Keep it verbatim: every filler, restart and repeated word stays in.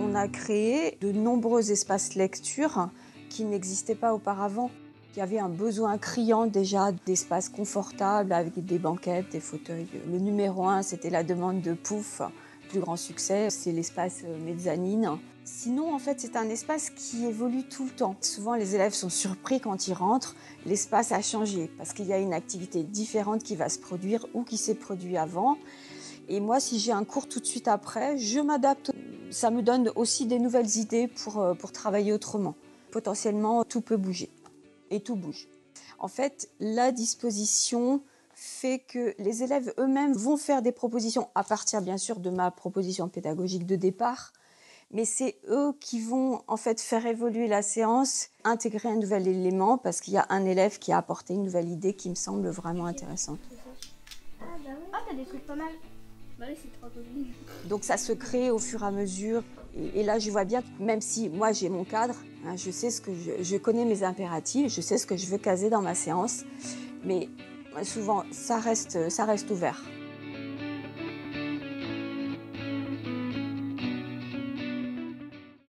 on a créé de nombreux espaces lecture qui n'existaient pas auparavant. Il y avait un besoin criant déjà d'espaces confortables avec des banquettes, des fauteuils. Le numéro un, c'était la demande de Pouf. Le plus grand succès, c'est l'espace mezzanine. Sinon, en fait, c'est un espace qui évolue tout le temps. Souvent, les élèves sont surpris quand ils rentrent. L'espace a changé parce qu'il y a une activité différente qui va se produire ou qui s'est produite avant. Et moi, si j'ai un cours tout de suite après, je m'adapte. Ça me donne aussi des nouvelles idées pour, pour travailler autrement. Potentiellement, tout peut bouger. Et tout bouge. En fait, la disposition fait que les élèves eux-mêmes vont faire des propositions à partir, bien sûr, de ma proposition pédagogique de départ, mais c'est eux qui vont en fait faire évoluer la séance, intégrer un nouvel élément parce qu'il y a un élève qui a apporté une nouvelle idée qui me semble vraiment intéressante. Ah bah oui. Ah, t'as des trucs pas mal. Bah oui, c'est trop joli. Donc ça se crée au fur et à mesure. Et, et là, je vois bien, même si moi j'ai mon cadre, hein, je sais ce que je, je connais mes impératifs, je sais ce que je veux caser dans ma séance, mais souvent ça reste, ça reste ouvert.